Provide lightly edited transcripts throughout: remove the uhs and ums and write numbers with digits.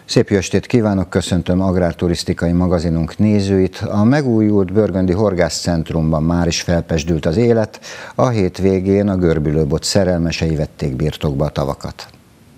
Szép jó estét kívánok, köszöntöm agrárturisztikai magazinunk nézőit. A megújult Börgöndi Horgászcentrumban már is felpezsdült az élet. A hétvégén a görbülőbot szerelmesei vették birtokba a tavakat.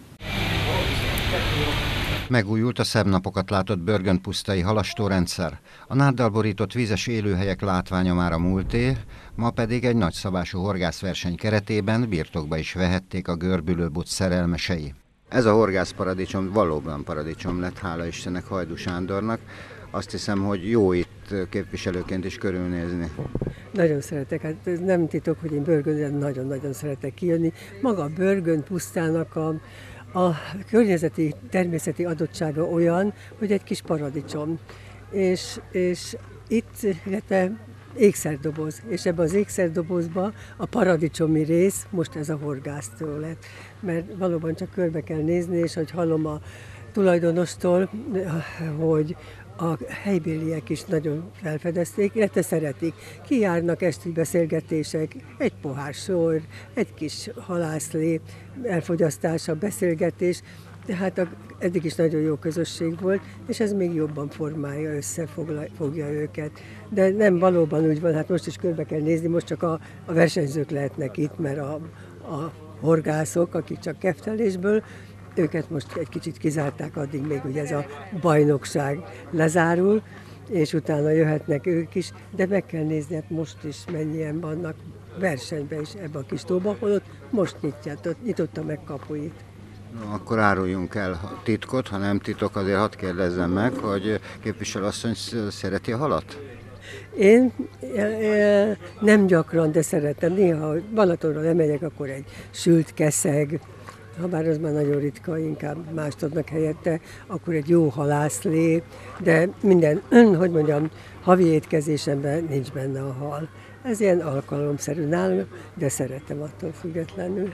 Megújult a szebb napokat látott börgöndpusztai halastórendszer. A náddal borított vízes élőhelyek látványa már a múlté, ma pedig egy nagyszabású horgászverseny keretében birtokba is vehették a görbülőbot szerelmesei. Ez a horgászparadicsom valóban paradicsom lett, hála Istennek, Hajdú Sándornak. Azt hiszem, hogy jó itt képviselőként is körülnézni. Nagyon szeretek, hát ez nem titok, hogy én Börgöndre nagyon-nagyon szeretek kijönni. Maga a Börgönd pusztának a környezeti, természeti adottsága olyan, hogy egy kis paradicsom. És itt ékszerdoboz, és ebben az ékszerdobozban a paradicsomi rész most ez a horgászterület. Mert valóban csak körbe kell nézni, és hogy hallom a tulajdonostól, hogy a helybéliek is nagyon felfedezték, illetve szeretik. Kijárnak esti beszélgetések, egy pohár sor, egy kis halászlé, elfogyasztása, beszélgetés, tehát eddig is nagyon jó közösség volt, és ez még jobban formálja, összefogja őket. De nem valóban úgy van, hát most is körbe kell nézni, most csak a versenyzők lehetnek itt, mert a horgászok, akik csak keftelésből, őket most egy kicsit kizárták, addig még ugye ez a bajnokság lezárul, és utána jöhetnek ők is, de meg kell nézni, hát most is mennyien vannak versenyben is ebbe a kis tóba, holott most nyitotta meg kapuit. No, akkor áruljunk el a titkot, ha nem titok, azért hadd kérdezzem meg, hogy képviselőasszony szereti a halat? Én nem gyakran, de szeretem. Néha, ha Balatonra lemegyek, akkor egy sült keszeg, habár az már nagyon ritka, inkább mást adnak helyette, akkor egy jó halászlé, de minden, hogy mondjam, havi étkezésemben nincs benne a hal. Ez ilyen alkalomszerű nálam, de szeretem attól függetlenül.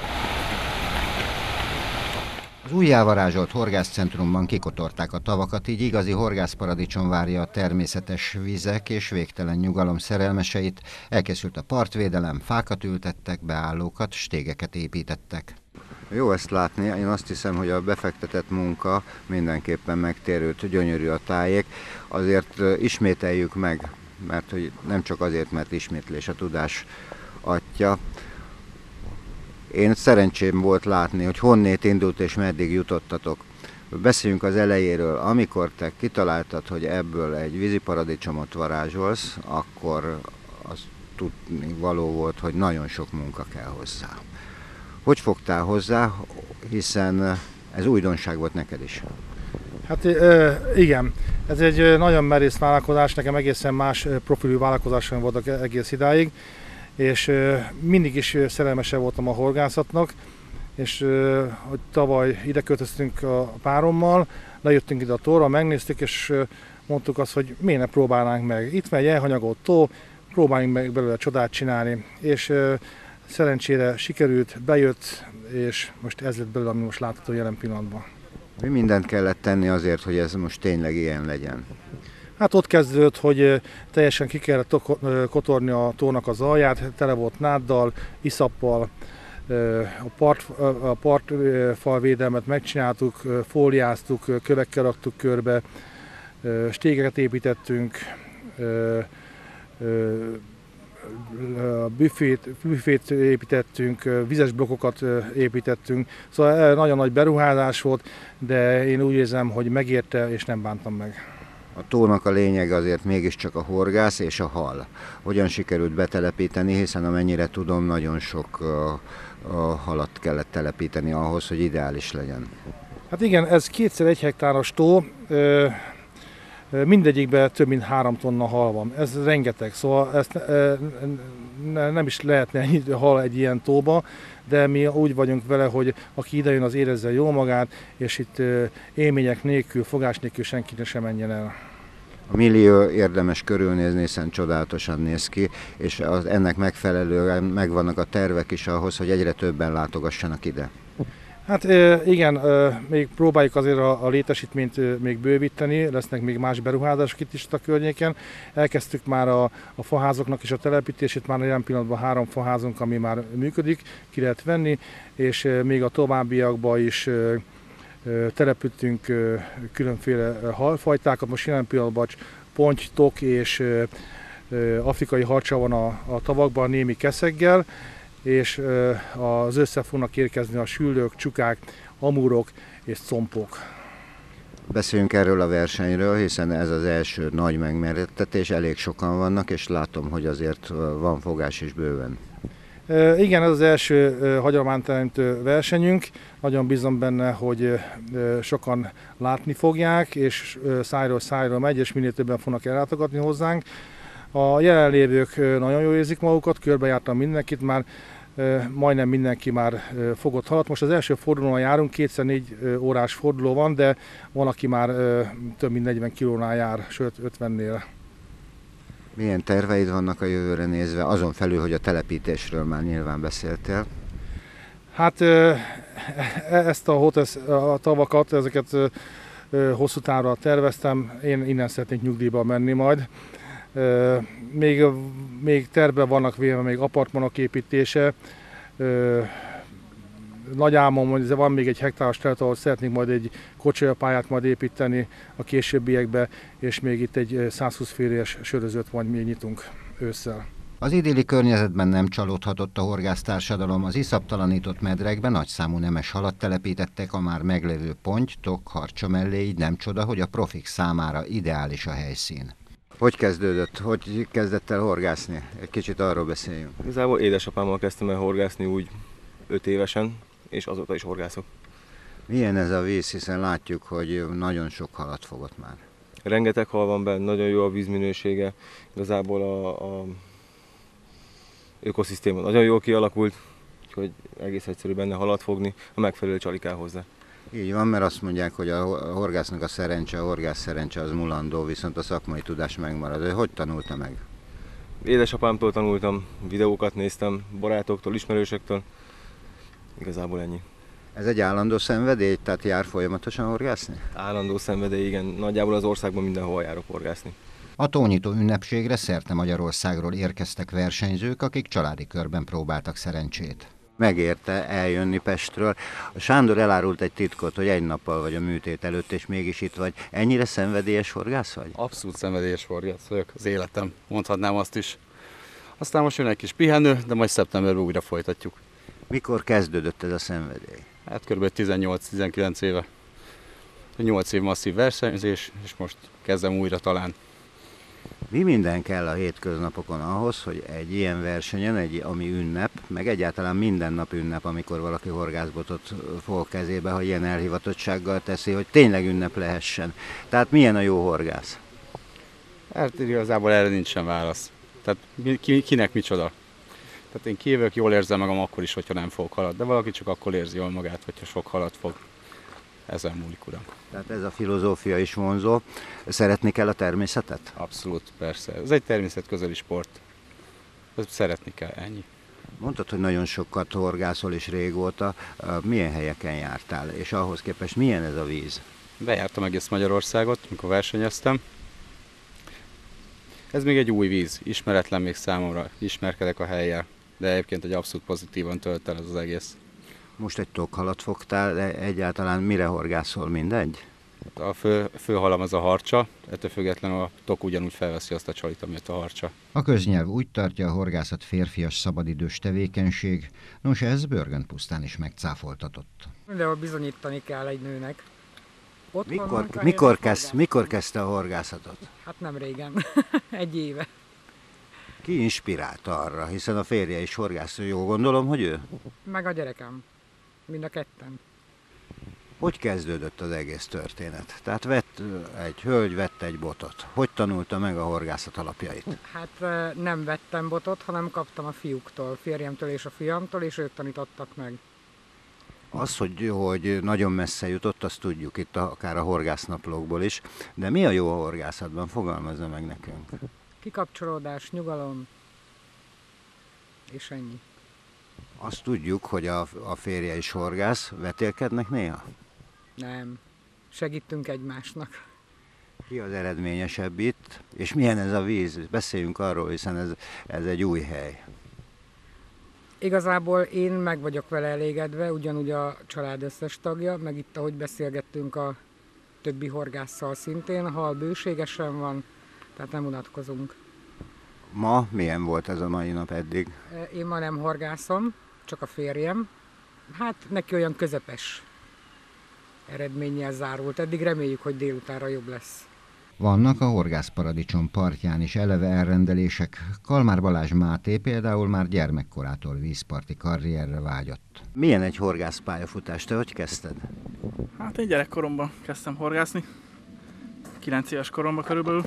Az újjávarázsolt horgászcentrumban kikotorták a tavakat, így igazi horgászparadicsom várja a természetes vizek és végtelen nyugalom szerelmeseit. Elkészült a partvédelem, fákat ültettek, beállókat, stégeket építettek. Jó ezt látni, én azt hiszem, hogy a befektetett munka mindenképpen megtérült, gyönyörű a tájék. Azért ismételjük meg, mert hogy nem csak azért, mert ismétlés a tudás atya. Én szerencsém volt látni, hogy honnét indult és meddig jutottatok. Beszéljünk az elejéről. Amikor te kitaláltad, hogy ebből egy víziparadicsomot varázsolsz, akkor az tudni való volt, hogy nagyon sok munka kell hozzá. Hogy fogtál hozzá, hiszen ez újdonság volt neked is? Hát igen, ez egy nagyon merész vállalkozás, nekem egészen más profilú vállalkozásom voltak egész idáig, és mindig is szerelmese voltam a horgászatnak, és hogy tavaly ide költöztünk a párommal, lejöttünk ide a tóra, megnéztük, és mondtuk azt, hogy miért ne próbálnánk meg. Itt van egy elhanyagolt tó, próbáljunk meg belőle csodát csinálni, és szerencsére sikerült, bejött, és most ez lett belőle, ami most látható jelen pillanatban. Mi mindent kellett tenni azért, hogy ez most tényleg ilyen legyen? Hát ott kezdődött, hogy teljesen ki kellett kotorni a tónak az alját, tele volt náddal, iszappal, a partfalvédelmet megcsináltuk, fóliáztuk, kövekkel raktuk körbe, stégeket építettünk, büfét építettünk, vizes blokkokat építettünk, szóval nagyon nagy beruházás volt, de én úgy érzem, hogy megérte és nem bántam meg. A tónak a lényege azért mégiscsak a horgász és a hal. Hogyan sikerült betelepíteni, hiszen amennyire tudom, nagyon sok halat kellett telepíteni ahhoz, hogy ideális legyen. Hát igen, ez 2x1 hektáros tó, mindegyikben több mint 3 tonna hal van. Ez rengeteg, szóval ezt nem is lehetne ennyi hal egy ilyen tóba, de mi úgy vagyunk vele, hogy aki idejön, az érezze jól magát, és itt élmények nélkül, fogás nélkül senki sem menjen el. A millió érdemes körülnézni, hiszen csodálatosan néz ki, és ennek megfelelően megvannak a tervek is ahhoz, hogy egyre többen látogassanak ide. Hát igen, még próbáljuk azért a létesítményt még bővíteni, lesznek még más beruházások itt is a környéken. Elkezdtük már a faházoknak is a telepítését, már jelen pillanatban 3 faházunk, ami már működik, ki lehet venni, és még a továbbiakban is telepítünk különféle halfajtákat. Most jelen pillanatban ponty, tok és afrikai harcsa van a tavakban némi keszeggel, és az össze fognak érkezni a süllők, csukák, amúrok és compok. Beszéljünk erről a versenyről, hiszen ez az első nagy megmérettetés, elég sokan vannak, és látom, hogy azért van fogás is bőven. Igen, ez az első hagyományteremtő versenyünk. Nagyon bízom benne, hogy sokan látni fogják, és szájról szájra megy, és minél többen fognak ellátogatni hozzánk. A jelenlévők nagyon jól érzik magukat, körbejártam mindenkit, már majdnem mindenki már fogott halat. Most az első fordulón járunk, 2x4 órás forduló van, de van, aki már több mint 40 kilónál jár, sőt 50-nél. Milyen terveid vannak a jövőre nézve, azon felül, hogy a telepítésről már nyilván beszéltél? Hát ezt a tavakat, ezeket hosszú távra terveztem, én innen szeretnék nyugdíjba menni majd. Még tervben vannak véve még apartmanok építése. Nagy álmom, hogy van még egy hektáros terület, ahol szeretnénk majd egy kocsiapályát majd építeni a későbbiekbe, és még itt egy 120 férjes sörözőt majd mi nyitunk ősszel. Az idilli környezetben nem csalódhatott a horgásztársadalom, az iszaptalanított medrekben nagyszámú nemes halat telepítettek a már meglévő ponty, tok, harcsa mellé, így nem csoda, hogy a profik számára ideális a helyszín. Hogy kezdődött? Hogy kezdett el horgászni? Egy kicsit arról beszéljünk. Igazából édesapámmal kezdtem el horgászni úgy 5 évesen, és azóta is horgászok. Milyen ez a víz, hiszen látjuk, hogy nagyon sok halat fogott már. Rengeteg hal van benne, nagyon jó a vízminősége, igazából a ökoszisztéma nagyon jól kialakult, úgyhogy egész egyszerű benne halat fogni, a megfelelő csali kell hozzá. Így van, mert azt mondják, hogy a horgásznak a szerencse, a horgász szerencse az mulandó, viszont a szakmai tudás megmarad. Ő hogy tanulta meg? Édesapámtól tanultam, videókat néztem, barátoktól, ismerősektől, igazából ennyi. Ez egy állandó szenvedély, tehát jár folyamatosan horgászni? Állandó szenvedély, igen, nagyjából az országban mindenhol járok horgászni. A tónyitó ünnepségre szerte Magyarországról érkeztek versenyzők, akik családi körben próbáltak szerencsét. Megérte eljönni Pestről. A Sándor elárult egy titkot, hogy egy nappal vagy a műtét előtt, és mégis itt vagy. Ennyire szenvedélyes horgász vagy? Abszolút szenvedélyes horgász vagyok, az életem, mondhatnám azt is. Aztán most jön egy kis pihenő, de majd szeptemberben újra folytatjuk. Mikor kezdődött ez a szenvedély? Hát kb. 18-19 éve. 8 év masszív versenyzés, és most kezdem újra talán. Mi minden kell a hétköznapokon ahhoz, hogy egy ilyen versenyen, ami ünnep, meg egyáltalán minden nap ünnep, amikor valaki horgászbotot fog kezébe, ha ilyen elhivatottsággal teszi, hogy tényleg ünnep lehessen. Tehát milyen a jó horgász? Hát igazából erre nincsen válasz. Tehát kinek micsoda? Tehát én kijövök, jól érzem magam akkor is, hogyha nem fogok halat, de valaki csak akkor érzi jól magát, hogyha sok halat fog. Ezen múlik, uram. Tehát ez a filozófia is vonzó. Szeretni kell a természetet? Abszolút, persze. Ez egy természetközeli sport. Ezt szeretni kell, ennyi. Mondtad, hogy nagyon sokat horgászol és régóta. Milyen helyeken jártál, és ahhoz képest milyen ez a víz? Bejártam egész Magyarországot, mikor versenyeztem. Ez még egy új víz, ismeretlen még számomra, ismerkedek a hellyel, de egyébként egy abszolút pozitívan tölt el ez az egész. Most egy tokhalat fogtál, de egyáltalán mire horgászol, mindegy? A fő halam az a harcsa, ettől függetlenül a tok ugyanúgy felveszi azt a csalit, amit a harcsa. A köznyelv úgy tartja, a horgászat férfias szabadidős tevékenység, nos ez Börgöndpusztán is megcáfoltatott. Mindenhol bizonyítani kell egy nőnek. Mikor kezdte a horgászatot? Hát nem régen, egy éve. Ki inspirálta arra, hiszen a férje is horgász, jól gondolom, hogy ő? Meg a gyerekem, mind a ketten. Hogy kezdődött az egész történet? Tehát egy hölgy vett egy botot. Hogy tanulta meg a horgászat alapjait? Hát nem vettem botot, hanem kaptam a fiúktól, férjemtől és a fiamtól, és ők tanítottak meg. Az, hogy nagyon messze jutott, azt tudjuk itt akár a horgásznaplókból is, de mi a jó a horgászatban? Fogalmazza meg nekünk. Kikapcsolódás, nyugalom, és ennyi. Azt tudjuk, hogy a férje is horgász, vetélkednek néha? Nem, segítünk egymásnak. Ki az eredményesebb itt, és milyen ez a víz? Beszéljünk arról, hiszen ez egy új hely. Igazából én meg vagyok vele elégedve, ugyanúgy a család összes tagja, meg itt, ahogy beszélgettünk a többi horgásszal szintén, hal bőségesen van, tehát nem unatkozunk. Ma milyen volt ez a mai nap eddig? Én ma nem horgászom, csak a férjem. Hát neki olyan közepes eredménnyel zárult. Eddig reméljük, hogy délutánra jobb lesz. Vannak a horgászparadicsom partján is eleve elrendelések. Kalmár Balázs Máté például már gyermekkorától vízparti karrierre vágyott. Milyen egy horgászpályafutás? Te hogy kezdted? Hát én gyerekkoromban kezdtem horgászni, 9 éves koromban körülbelül,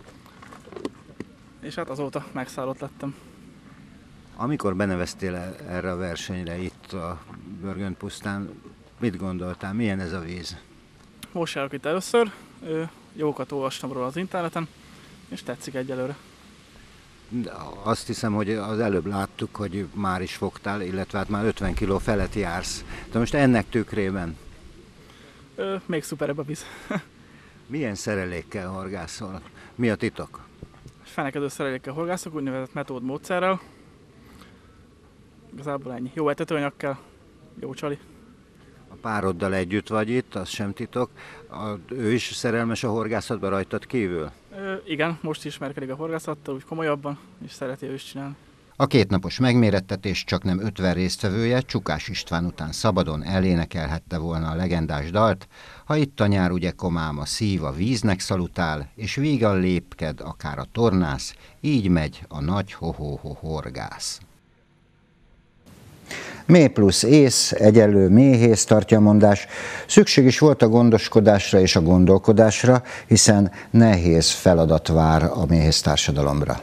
és hát azóta megszállott lettem. Amikor beneveztél erre a versenyre itt a Börgöndpusztán, mit gondoltál? Milyen ez a víz? Most járok itt először, jókat olvastam róla az interneten, és tetszik egyelőre. De azt hiszem, hogy az előbb láttuk, hogy már is fogtál, illetve hát már 50 kg felett jársz. De most ennek tükrében Még szuperebb a víz. milyen szerelékkel horgászol? Mi a titok? Fenekedő szerelékkel horgászok, úgynevezett metódmódszerrel. Igazából ennyi. Jó etetőanyag kell, jó csali. A pároddal együtt vagy itt, az sem titok. Ő is szerelmes a horgászatban rajtad kívül? Igen, most ismerkedik a horgászattal, úgy komolyabban, és szereti ő is csinálni. A kétnapos megmérettetés csak nem 50 résztvevője Csukás István után szabadon elénekelhette volna a legendás dalt, ha itt a nyár ugye komám, a szív a víznek szalutál, és vígan lépked akár a tornász, így megy a nagy ho-ho-ho horgász. Méh plusz ész egyenlő méhész, tartja a mondás. Szükség is volt a gondoskodásra és a gondolkodásra, hiszen nehéz feladat vár a méhész társadalomra.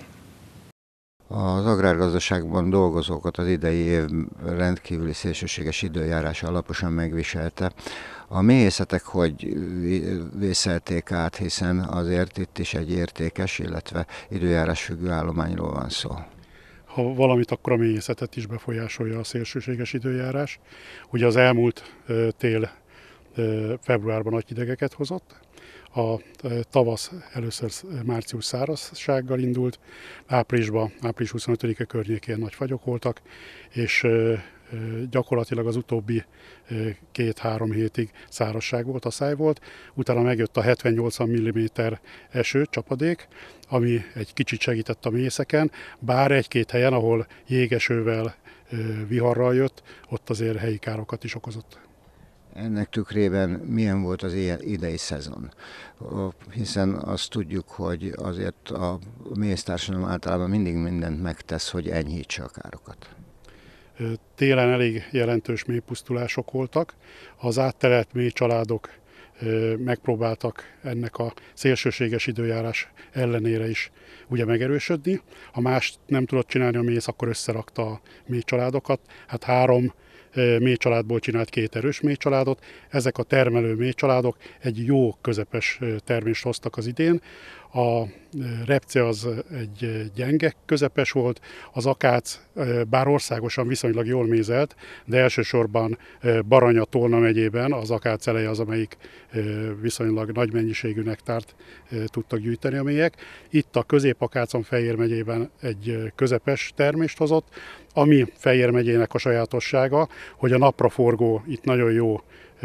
Az agrárgazdaságban dolgozókat az idei év rendkívüli szélsőséges időjárása alaposan megviselte. A méhészetek hogy vészelték át, hiszen azért itt is egy értékes, illetve időjárás függő állományról van szó. Ha valamit, akkor a méhészetet is befolyásolja a szélsőséges időjárás. Ugye az elmúlt tél februárban nagy hidegeket hozott, a tavasz először március szárazsággal indult, április 25-e környékén nagy fagyok voltak, és gyakorlatilag az utóbbi 2-3 hétig szárazság volt, asszály volt, utána megjött a 70-80 mm eső, csapadék, ami egy kicsit segített a mészeken, bár egy-két helyen, ahol jégesővel, viharral jött, ott azért helyi károkat is okozott. Ennek tükrében milyen volt az idei szezon? Hiszen azt tudjuk, hogy azért a méhésztársadalom általában mindig mindent megtesz, hogy enyhítse a károkat. Télen elég jelentős méhpusztulások voltak. Az áttelelt méhcsaládok megpróbáltak ennek a szélsőséges időjárás ellenére is ugye megerősödni. Ha más nem tudott csinálni a méhész, akkor összerakta a méhcsaládokat. Hát 3 méhcsaládból csinált 2 erős méhcsaládot. Ezek a termelő méhcsaládok egy jó közepes termést hoztak az idén. A repce az egy gyenge közepes volt, az akác bár országosan viszonylag jól mézelt, de elsősorban Baranya, Tolna megyében az akác eleje az, amelyik viszonylag nagy mennyiségű nektárt tudtak gyűjteni a méhek. Itt a Közép-Akácon Fejér megyében egy közepes termést hozott, ami Fejér megyének a sajátossága, hogy a napraforgó itt nagyon jó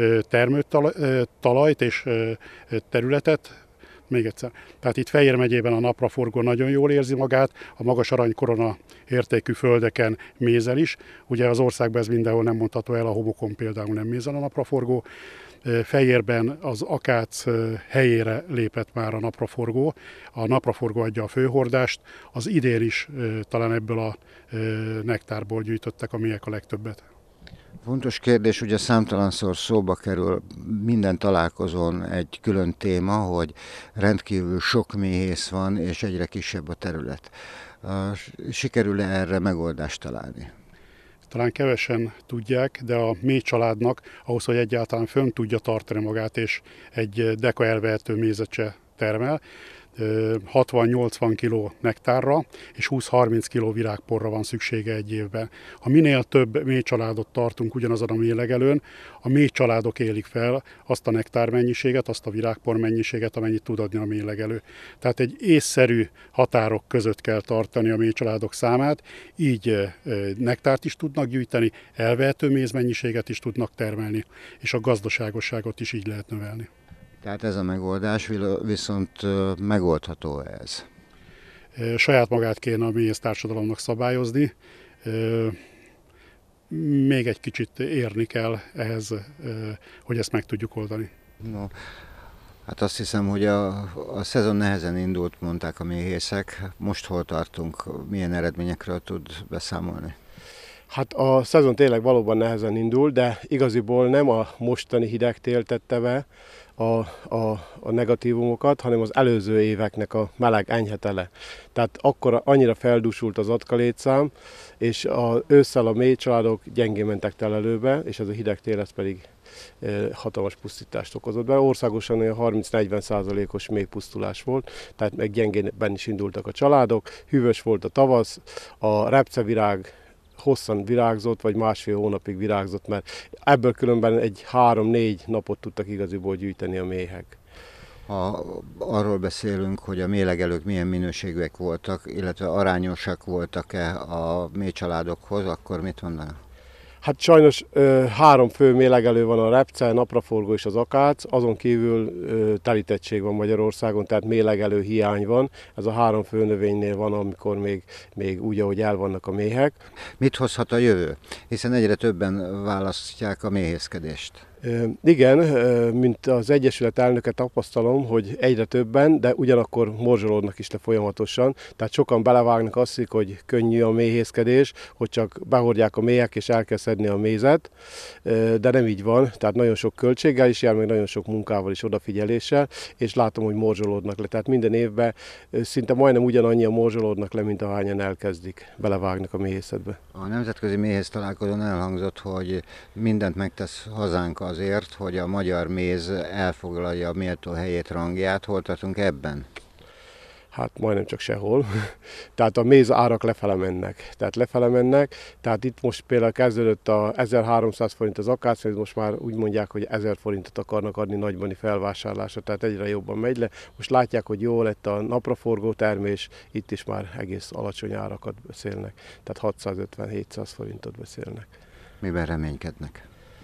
termőtalajt és területet. Még egyszer. Tehát itt Fejér megyében a napraforgó nagyon jól érzi magát, a magas aranykorona értékű földeken mézel is. Ugye az országban ez mindenhol nem mondható el, a homokon például nem mézel a napraforgó. Fejérben az akác helyére lépett már a napraforgó. A napraforgó adja a főhordást. Az idén is talán ebből a nektárból gyűjtöttek a méhek a legtöbbet. Fontos kérdés, ugye számtalanszor szóba kerül minden találkozón egy külön téma, hogy rendkívül sok méhész van, és egyre kisebb a terület. Sikerül-e erre megoldást találni? Talán kevesen tudják, de a méhcsaládnak ahhoz, hogy egyáltalán fönn tudja tartani magát, és egy deka elvehető mézet se termel, 60-80 kg nektárra és 20-30 kg virágporra van szüksége egy évben. Ha minél több méhcsaládot tartunk ugyanazon a méhlegelőn, a méhcsaládok élik fel azt a nektár mennyiséget, azt a virágpor mennyiséget, amennyit tud adni a méhlegelő. Tehát egy észszerű határok között kell tartani a méhcsaládok számát, így nektárt is tudnak gyűjteni, elvehető mézmennyiséget is tudnak termelni, és a gazdaságosságot is így lehet növelni. Tehát ez a megoldás viszont megoldható ez? Saját magát kéne a méhésztársadalomnak szabályozni, még egy kicsit érni kell ehhez, hogy ezt meg tudjuk oldani. No, hát azt hiszem, hogy a szezon nehezen indult, mondták a méhészek. Most hol tartunk? Milyen eredményekről tud beszámolni? Hát a szezon tényleg valóban nehezen indul, de igaziból nem a mostani hideg tél tette be a negatívumokat, hanem az előző éveknek a meleg enyhe tele. Tehát akkor annyira feldúsult az atka-létszám, és ősszel a méhcsaládok gyengén mentek telelőbe, és ez a hideg tél ez pedig hatalmas pusztítást okozott be. Országosan olyan 30-40%-os méhpusztulás volt, tehát meg gyengénben is indultak a családok, hűvös volt a tavasz, a repcevirág hosszan virágzott, vagy másfél hónapig virágzott, mert ebből különben egy 3-4 napot tudtak igaziból gyűjteni a méhek. Ha arról beszélünk, hogy a méhlegelők milyen minőségűek voltak, illetve arányosak voltak-e a méhcsaládokhoz, akkor mit mondanak? Hát sajnos 3 fő méhlegelő van, a repce, napraforgó és az akác, azon kívül telítettség van Magyarországon, tehát méhlegelő hiány van. Ez a 3 fő növénynél van, amikor még úgy, ahogy el vannak a méhek. Mit hozhat a jövő? Hiszen egyre többen választják a méhészkedést. Igen, mint az Egyesület elnöke tapasztalom, hogy egyre többen, de ugyanakkor morzsolódnak is le folyamatosan. Tehát sokan belevágnak azt hiszik, hogy könnyű a méhészkedés, hogy csak behordják a méhek és el kell szedni a mézet, de nem így van. Tehát nagyon sok költséggel is jár, meg nagyon sok munkával és odafigyeléssel, és látom, hogy morzsolódnak le. Tehát minden évben szinte majdnem ugyanannyian morzsolódnak le, mint ahányan elkezdik, belevágnak a méhészetbe. A Nemzetközi Méhész Találkozón elhangzott, hogy mindent megtesz hazánk azért, hogy a magyar méz elfoglalja a méltó helyét, rangját. Hol tartunk ebben? Hát majdnem csak sehol. Tehát a méz árak lefele mennek. Tehát itt most például kezdődött a 1300 forint az akácméz, most már úgy mondják, hogy 1000 forintot akarnak adni nagybani felvásárlásra, tehát egyre jobban megy le. Most látják, hogy jó lett a napraforgó termés, itt is már egész alacsony árakat beszélnek. Tehát 650-700 forintot beszélnek. Miben reménykednek?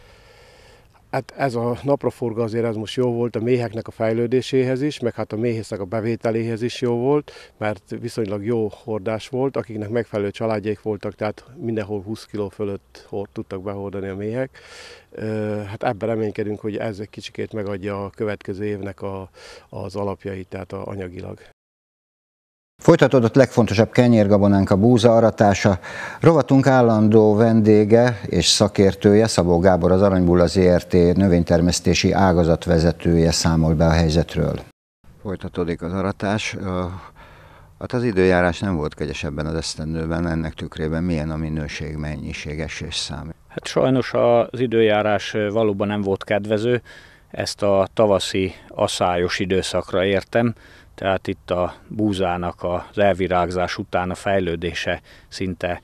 Hát ez a napraforgó azért ez most jó volt a méheknek a fejlődéséhez is, meg hát a méhésznek a bevételéhez is jó volt, mert viszonylag jó hordás volt, akiknek megfelelő családjaik voltak, tehát mindenhol 20 kg fölött tudtak behordani a méhek. Hát ebben reménykedünk, hogy ez egy kicsikét megadja a következő évnek az alapjait, tehát anyagilag. Folytatódott legfontosabb kenyérgabonánk a búza aratása. Rovatunk állandó vendége és szakértője, Szabó Gábor, az Aranybulla Zrt. Növénytermesztési ágazatvezetője számol be a helyzetről. Folytatódik az aratás. Hát az időjárás nem volt kegyes ebben az esztendőben, ennek tükrében milyen a minőség, mennyiség, esőszám? Hát sajnos az időjárás valóban nem volt kedvező, ezt a tavaszi aszályos időszakra értem. Tehát itt a búzának az elvirágzás után a fejlődése szinte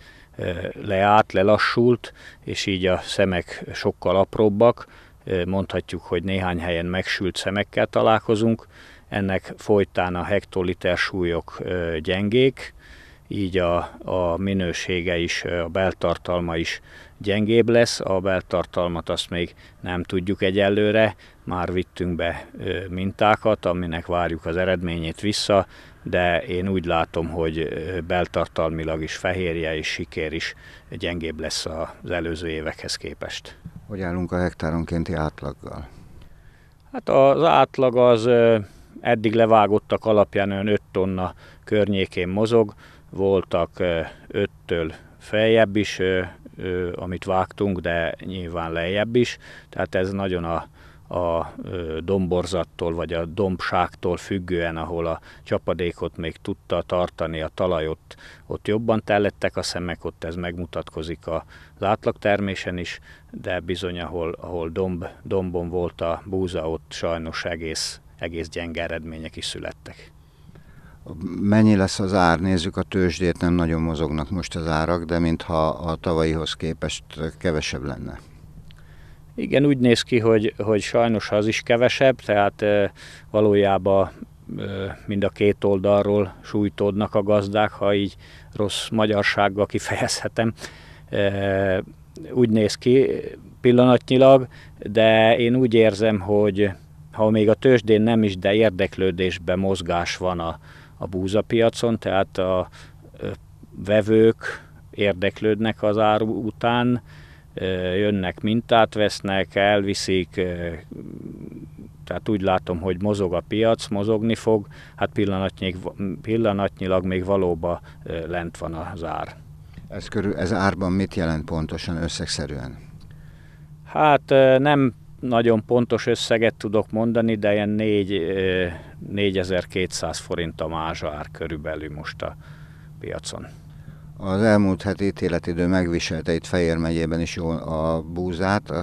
lelassult, és így a szemek sokkal apróbbak. Mondhatjuk, hogy néhány helyen megsült szemekkel találkozunk. Ennek folytán a hektoliter súlyok gyengék, így a minősége is, a beltartalma is gyengébb lesz. A beltartalmat azt még nem tudjuk egyelőre, már vittünk be mintákat, aminek várjuk az eredményét vissza, de én úgy látom, hogy beltartalmilag is fehérje és sikér is gyengébb lesz az előző évekhez képest. Hogy állunk a hektáronkénti átlaggal? Hát az átlag az eddig levágottak alapján olyan 5 tonna környékén mozog, voltak 5-től feljebb is, amit vágtunk, de nyilván lejjebb is, tehát ez nagyon a domborzattól vagy a dombságtól függően, ahol a csapadékot még tudta tartani a talajot, ott jobban tellettek a szemek, ott ez megmutatkozik az átlagtermésen is, de bizony ahol dombon volt a búza, ott sajnos egész gyenge eredmények is születtek. Mennyi lesz az ár? Nézzük a tőzsdét, nem nagyon mozognak most az árak, de mintha a tavalyihoz képest kevesebb lenne. Igen, úgy néz ki, hogy sajnos az is kevesebb, tehát valójában mind a két oldalról sújtódnak a gazdák, ha így rossz magyarsággal kifejezhetem. Úgy néz ki pillanatnyilag, de én úgy érzem, hogy ha még a tőzsdén nem is, de érdeklődésben mozgás van a búzapiacon, tehát a vevők érdeklődnek az áru után, jönnek, mintát vesznek, elviszik, tehát úgy látom, hogy mozog a piac, mozogni fog, hát pillanatnyilag még valóban lent van az ár. Ez árban mit jelent pontosan, összegszerűen? Hát nem nagyon pontos összeget tudok mondani, de ilyen 4200 forint a mázsár körülbelül most a piacon. Az elmúlt heti ítéletidő megviselte itt Fejér megyében is jól a búzát.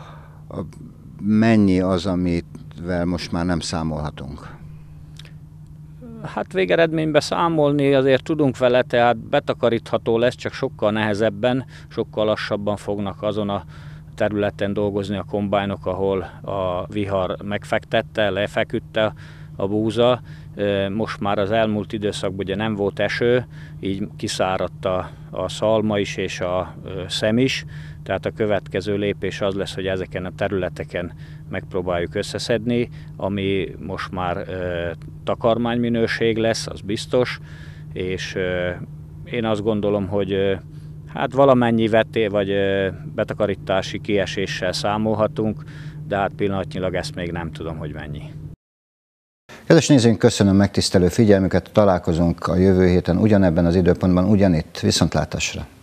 Mennyi az, amivel most már nem számolhatunk? Hát végeredményben számolni azért tudunk vele, tehát betakarítható lesz, csak sokkal nehezebben, sokkal lassabban fognak azon a területen dolgozni a kombájnok, ahol a vihar megfektette, lefeküdte a búza. Most már az elmúlt időszakban ugye nem volt eső, így kiszáradt a szalma is és a szem is, tehát a következő lépés az lesz, hogy ezeken a területeken megpróbáljuk összeszedni, ami most már takarmányminőség lesz, az biztos, és én azt gondolom, hogy hát valamennyi vagy betakarítási kieséssel számolhatunk, de hát pillanatnyilag ezt még nem tudom, hogy mennyi. Kedves nézőink, köszönöm megtisztelő figyelmüket, találkozunk a jövő héten ugyanebben az időpontban, ugyanitt. Viszontlátásra!